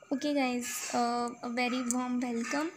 Okay guys, a very warm welcome.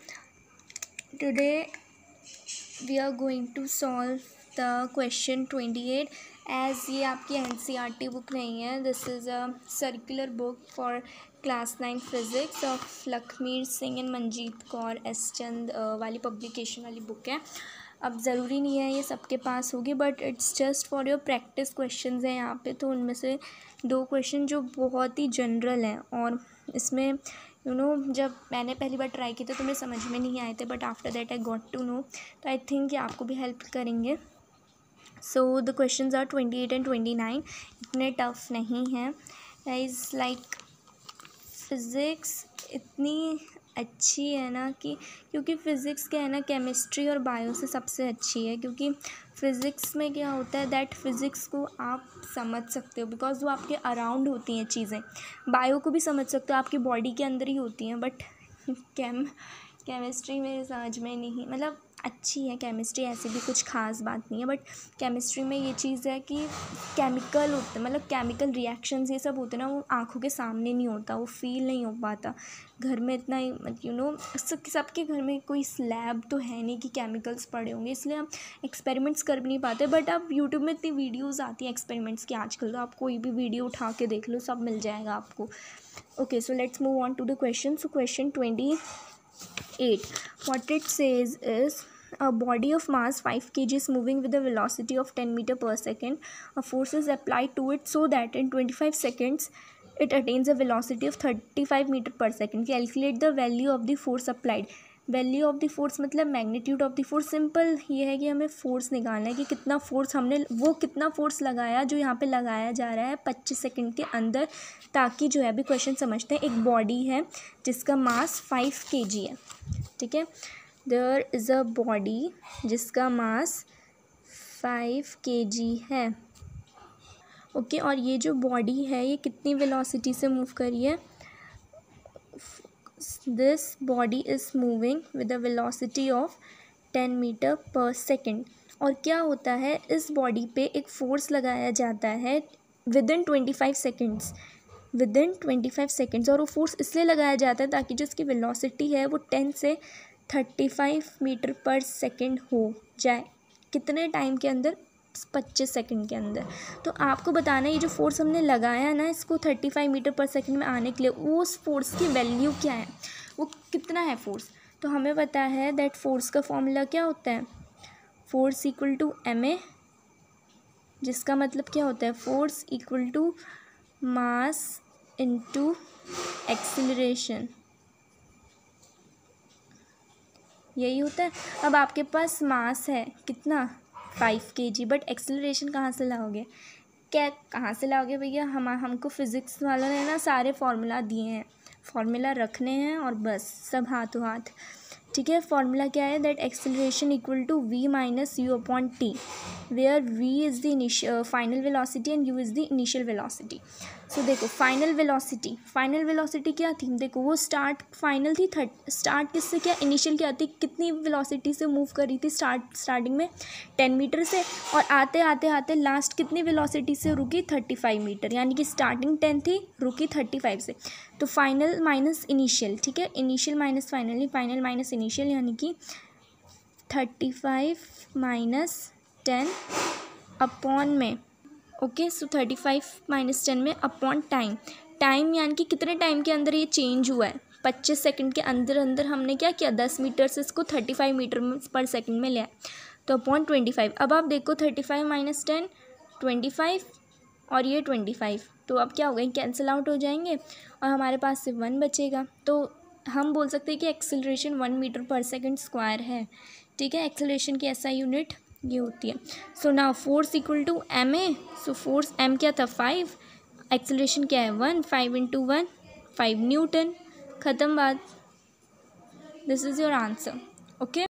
Today we are going to solve the question 28 as ये आपकी NCERT book नहीं है. This is a circular book for class 9 physics of Lakhmir Singh and Manjeet Kaur S Chand वाली publication वाली book है. अब ज़रूरी नहीं है ये सबके पास होगी, but it's just for your practice questions हैं यहाँ पे. तो उनमें से 2 क्वेश्चन जो बहुत ही जनरल हैं और इसमें जब मैंने पहली बार ट्राई किया तो मुझे समझ में नहीं आए थे, but after that I got to know. तो आई थिंक ये आपको भी हेल्प करेंगे. So the questions are 28 and 29. इतने टफ नहीं हैं गाइस. लाइक फिज़िक्स इतनी अच्छी है ना कि क्योंकि फ़िज़िक्स क्या है ना, केमिस्ट्री और बायो से सबसे अच्छी है. क्योंकि फ़िज़िक्स में क्या होता है दैट फिज़िक्स को आप समझ सकते हो बिकॉज वो आपके अराउंड होती हैं चीज़ें. बायो को भी समझ सकते हो, आपकी बॉडी के अंदर ही होती हैं. बट केमिस्ट्री में समझ में नहीं, मतलब अच्छी है केमिस्ट्री, ऐसी भी कुछ खास बात नहीं है. बट केमिस्ट्री में ये चीज़ है कि केमिकल होते हैं, मतलब केमिकल रिएक्शंस ये सब होते हैं ना, वो आँखों के सामने नहीं होता, वो फील नहीं हो पाता. घर में इतना सबके घर में कोई स्लैब तो है नहीं कि केमिकल्स पड़े होंगे, इसलिए हम एक्सपेरिमेंट्स कर भी नहीं पाते. बट अब यूट्यूब में इतनी वीडियोज़ आती हैं एक्सपेरिमेंट्स की आजकल, तो आप कोई भी वीडियो उठा के देख लो, सब मिल जाएगा आपको. Okay, so let's move on to the question. So question 28, what it says is a body of mass 5 kg is moving with a velocity of 10 meter per second. A force is applied to it so that in 25 seconds it attains a velocity of 35 meter per second. Calculate the value of the force applied. Value of the force मतलब magnitude of the force. Simple ये है कि हमें force निकालना है कि कितना force हमने कितना फोर्स लगाया जो यहाँ पे लगाया जा रहा है 25 सेकंड के अंदर. ताकि जो है अभी क्वेश्चन समझते हैं. एक बॉडी है जिसका मास 5 kg है, ठीक है. देयर इज़ अ बॉडी जिसका मास 5 kg है. ओके, और ये जो बॉडी है ये कितनी वेलोसिटी से मूव कर रही है. This body is moving with a velocity of 10 metre पर सेकेंड. और क्या होता है, इस बॉडी पे एक फोर्स लगाया जाता है विदिन 25 सेकेंड्स. और वो फोर्स इसलिए लगाया जाता है ताकि जो इसकी वेलोसिटी है वो 10 से 35 मीटर पर सेकेंड हो जाए. कितने टाइम के अंदर, 25 सेकंड के अंदर. तो आपको बताना है ये जो फोर्स हमने लगाया ना इसको 35 मीटर पर सेकंड में आने के लिए, उस फोर्स की वैल्यू क्या है, वो कितना है फोर्स. तो हमें पता है दैट फोर्स का फॉर्मूला क्या होता है, फोर्स इक्वल टू ma, जिसका मतलब क्या होता है, force equal to mass into acceleration. यही होता है. अब आपके पास मास है कितना 5 kg, बट एक्सेलरेशन कहाँ से लाओगे, कहाँ से लाओगे भैया. हमको फिज़िक्स वालों ने ना सारे फार्मूला दिए हैं, फार्मूला रखने हैं और बस सब हाथों हाथ. ठीक है, फार्मूला क्या है that acceleration equal to v minus u upon t, where v is the final velocity and u is the initial velocity. So देखो फाइनल वेलोसिटी क्या थी, देखो वो फाइनल थी स्टार्ट किससे, क्या इनिशियल क्या थी, कितनी वेलोसिटी से मूव कर रही थी स्टार्टिंग में 10 मीटर से, और आते आते आते लास्ट कितनी वेलोसिटी से रुकी 35 मीटर. यानी कि स्टार्टिंग 10 थी, रुकी 35 से. तो फाइनल माइनस इनिशियल, ठीक है, initial minus final minus initial, यानी कि 35 माइनस 10 अपॉन में. ओके, सो 35 माइनस 10 में अपॉन टाइम यानी कि कितने टाइम के अंदर ये चेंज हुआ है, 25 सेकंड के अंदर हमने क्या किया, 10 मीटर से इसको 35 मीटर पर सेकंड में लिया, तो अपॉन 25. अब आप देखो 35 माइनस 10 25 और ये 25, तो अब क्या होगा, कैंसिल आउट हो जाएंगे और हमारे पास सिर्फ 1 बचेगा. तो हम बोल सकते हैं कि एक्सेलरेशन 1 मीटर पर सेकंड स्क्वायर है. ठीक है, एक्सेलरेशन की ऐसा यूनिट ये होती है. So now force equal to ma. So force m क्या था 5, एक्सेलरेशन क्या है 1, 5 इंटू 1 5 न्यूटन. ख़त्म बात. This is your answer. Okay.